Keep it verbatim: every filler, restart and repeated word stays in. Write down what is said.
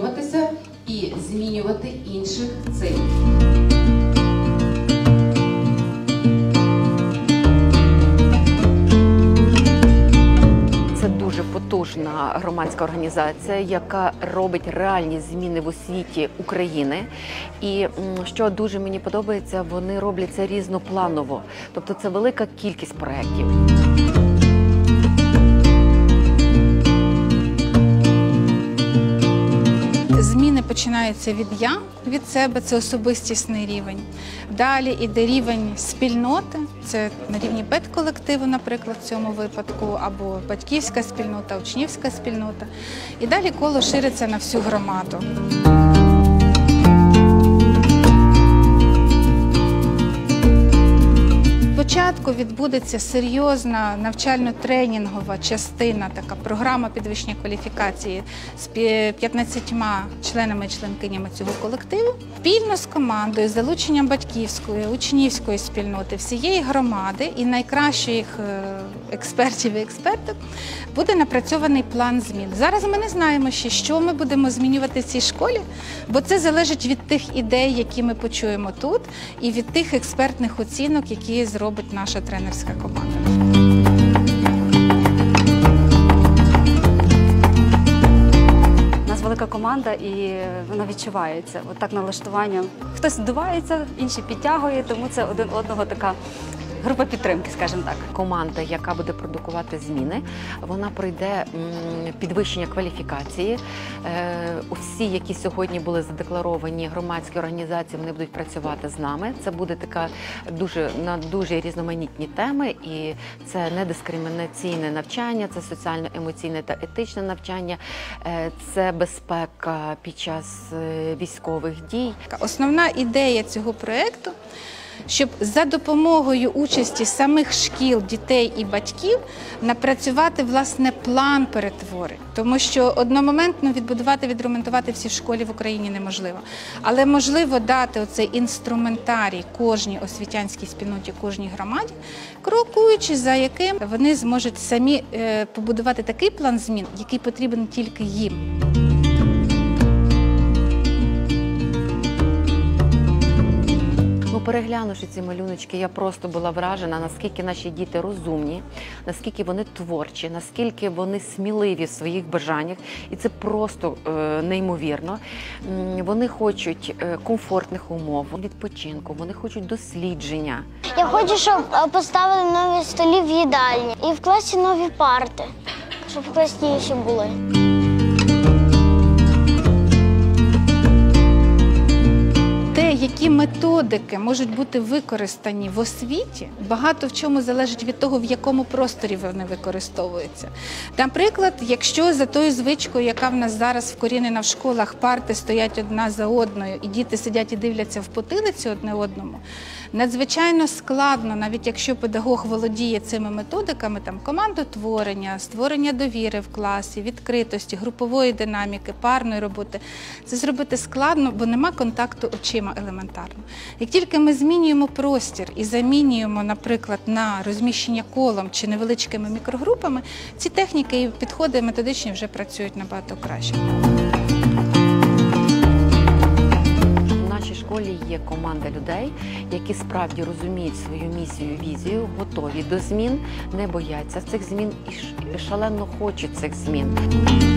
змінюватися і змінювати інших цим. Це дуже потужна громадська організація, яка робить реальні зміни в освіті України. І що дуже мені подобається, вони роблять це різнопланово. Тобто це велика кількість проєктів. Зміни починаються від «я», від себе, це особистісний рівень. Далі йде рівень спільноти, це на рівні педколективу, наприклад, в цьому випадку, або батьківська спільнота, учнівська спільнота. І далі коло шириться на всю громаду. Спочатку відбудеться серйозна навчально-тренінгова частина, така програма підвищення кваліфікації з п'ятнадцятьма членами і членкинями цього колективу. Спільно з командою, з залученням батьківської, учнівської спільноти, всієї громади і найкращих експертів і експерток буде напрацьований план змін. Зараз ми не знаємо ще, що ми будемо змінювати в цій школі, бо це залежить від тих ідей, які ми почуємо тут, і від тих експертних оцінок, які зробить наша тренерська команда. У нас велика команда і вона відчувається. От так налаштування. Хтось здувається, інший підтягує, тому це один одного така група підтримки, скажімо так. Команда, яка буде продукувати зміни, вона пройде підвищення кваліфікації. Усі, які сьогодні були задекларовані громадські організації, вони будуть працювати з нами. Це буде така дуже, на дуже різноманітні теми, і це недискримінаційне навчання, це соціально-емоційне та етичне навчання, це безпека під час військових дій. Основна ідея цього проєкту – щоб за допомогою участі самих шкіл, дітей і батьків напрацювати, власне, план перетворень. Тому що одномоментно відбудувати, відремонтувати всі школи в Україні неможливо. Але можливо дати оцей інструментарій кожній освітянській спільноті, кожній громаді, крокуючи за яким вони зможуть самі побудувати такий план змін, який потрібен тільки їм. Переглянувши ці малюночки, я просто була вражена, наскільки наші діти розумні, наскільки вони творчі, наскільки вони сміливі в своїх бажаннях. І це просто е, неймовірно. Вони хочуть комфортних умов, відпочинку, вони хочуть дослідження. Я хочу, щоб поставили нові столі в їдальні і в класі нові парти, щоб класніші були. Які методики можуть бути використані в освіті, багато в чому залежить від того, в якому просторі вони використовуються. Наприклад, якщо за тою звичкою, яка в нас зараз вкорінена в школах, парти стоять одна за одною і діти сидять і дивляться в потилицю одне одному, надзвичайно складно, навіть якщо педагог володіє цими методиками, там, командотворення, створення довіри в класі, відкритості, групової динаміки, парної роботи, це зробити складно, бо нема контакту очима елементарно. Як тільки ми змінюємо простір і замінюємо, наприклад, на розміщення колом чи невеличкими мікрогрупами, ці техніки і підходи методичні вже працюють набагато краще. В нашій школі є команда людей, які справді розуміють свою місію, візію, готові до змін, не бояться цих змін і шалено хочуть цих змін.